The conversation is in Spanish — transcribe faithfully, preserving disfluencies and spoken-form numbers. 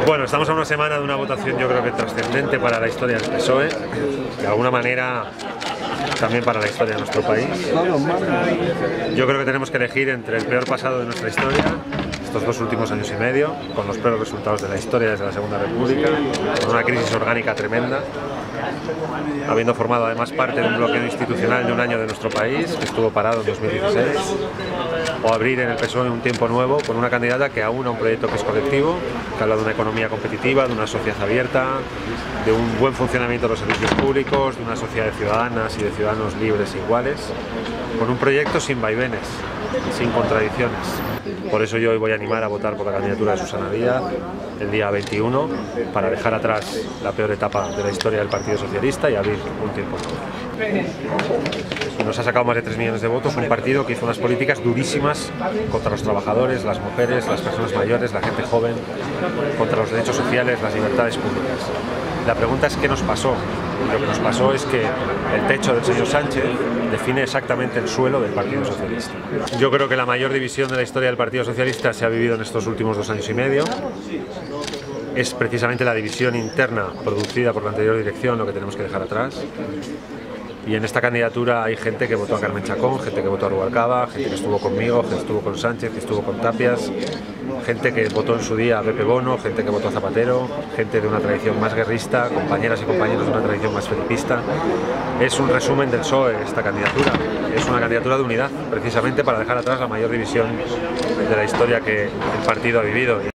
Bueno, estamos a una semana de una votación yo creo que trascendente para la historia del P S O E, de alguna manera también para la historia de nuestro país. Yo creo que tenemos que elegir entre el peor pasado de nuestra historia, estos dos últimos años y medio, con los peores resultados de la historia desde la Segunda República, con una crisis orgánica tremenda, habiendo formado además parte de un bloqueo institucional de un año de nuestro país, que estuvo parado en dos mil dieciséis, o abrir en el P S O E un tiempo nuevo con una candidata que aúna un proyecto que es colectivo, que habla de una economía competitiva, de una sociedad abierta, de un buen funcionamiento de los servicios públicos, de una sociedad de ciudadanas y de ciudadanos libres e iguales, con un proyecto sin vaivenes, sin contradicciones. Por eso yo hoy voy a animar a votar por la candidatura de Susana Díaz el día veintiuno, para dejar atrás la peor etapa de la historia del Partido Socialista y abrir un tiempo nuevo. Nos ha sacado más de tres millones de votos, un partido que hizo unas políticas durísimas contra los trabajadores, las mujeres, las personas mayores, la gente joven, contra los derechos sociales, las libertades públicas. La pregunta es ¿qué nos pasó? Y lo que nos pasó es que el techo del señor Sánchez define exactamente el suelo del Partido Socialista. Yo creo que la mayor división de la historia del Partido Socialista se ha vivido en estos últimos dos años y medio. Es precisamente la división interna producida por la anterior dirección lo que tenemos que dejar atrás. Y en esta candidatura hay gente que votó a Carmen Chacón, gente que votó a Rubalcaba, gente que estuvo conmigo, gente que estuvo con Sánchez, que estuvo con Tapias, gente que votó en su día a Pepe Bono, gente que votó a Zapatero, gente de una tradición más guerrista, compañeras y compañeros de una tradición más felipista. Es un resumen del P S O E esta candidatura. Es una candidatura de unidad, precisamente para dejar atrás la mayor división de la historia que el partido ha vivido.